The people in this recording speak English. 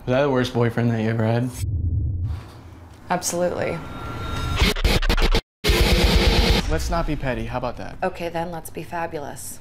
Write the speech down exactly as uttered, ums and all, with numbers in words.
that the worst boyfriend that you ever had? Absolutely. Let's not be petty. How about that? Okay, then let's be fabulous.